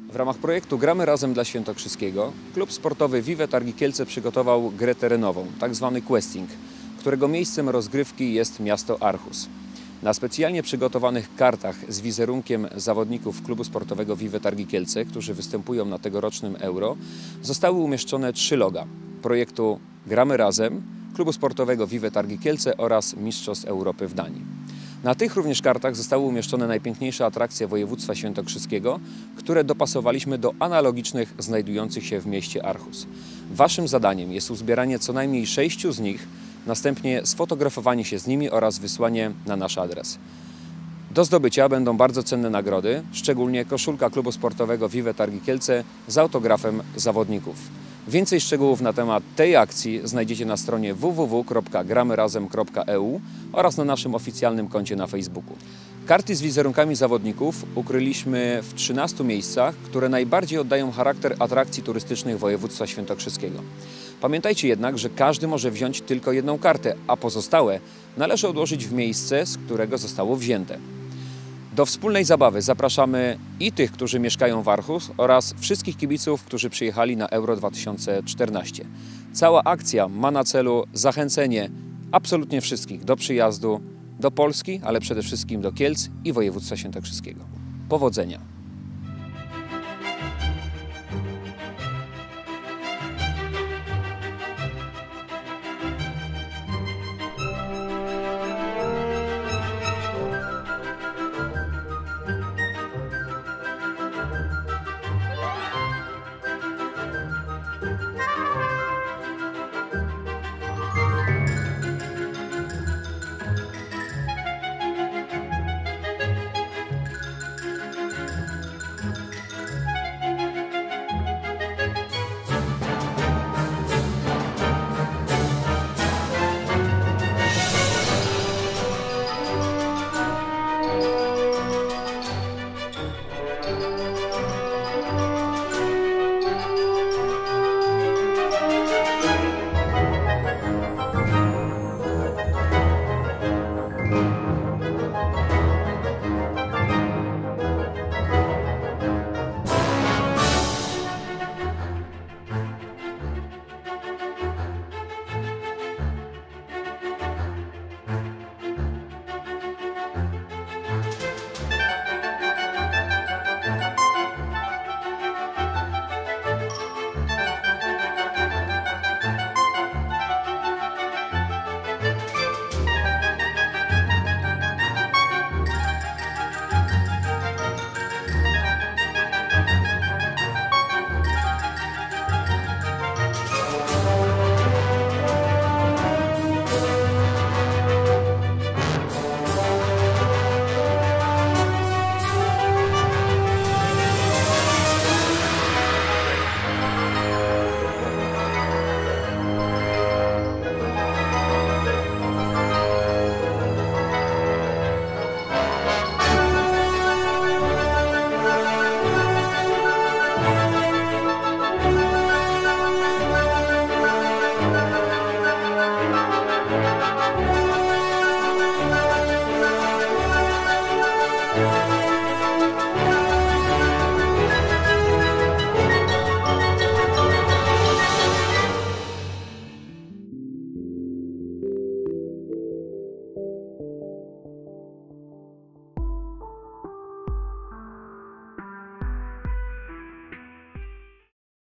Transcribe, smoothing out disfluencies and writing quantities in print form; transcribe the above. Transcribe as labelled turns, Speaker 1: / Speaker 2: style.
Speaker 1: W ramach projektu Gramy Razem dla Świętokrzyskiego klub sportowy Vive Targi Kielce przygotował grę terenową, tzw. questing, którego miejscem rozgrywki jest miasto Aarhus. Na specjalnie przygotowanych kartach z wizerunkiem zawodników klubu sportowego Vive Targi Kielce, którzy występują na tegorocznym Euro, zostały umieszczone 3 loga projektu Gramy Razem, klubu sportowego Vive Targi Kielce oraz Mistrzostw Europy w Danii. Na tych również kartach zostały umieszczone najpiękniejsze atrakcje województwa świętokrzyskiego, które dopasowaliśmy do analogicznych znajdujących się w mieście Aarhus. Waszym zadaniem jest uzbieranie co najmniej 6 z nich, następnie sfotografowanie się z nimi oraz wysłanie na nasz adres. Do zdobycia będą bardzo cenne nagrody, szczególnie koszulka klubu sportowego Vive Targi Kielce z autografem zawodników. Więcej szczegółów na temat tej akcji znajdziecie na stronie www.gramyrazem.eu oraz na naszym oficjalnym koncie na Facebooku. Karty z wizerunkami zawodników ukryliśmy w 13 miejscach, które najbardziej oddają charakter atrakcji turystycznych województwa świętokrzyskiego. Pamiętajcie jednak, że każdy może wziąć tylko jedną kartę, a pozostałe należy odłożyć w miejsce, z którego zostało wzięte. Do wspólnej zabawy zapraszamy i tych, którzy mieszkają w Aarhus oraz wszystkich kibiców, którzy przyjechali na Euro 2014. Cała akcja ma na celu zachęcenie absolutnie wszystkich do przyjazdu do Polski, ale przede wszystkim do Kielc i województwa świętokrzyskiego. Powodzenia!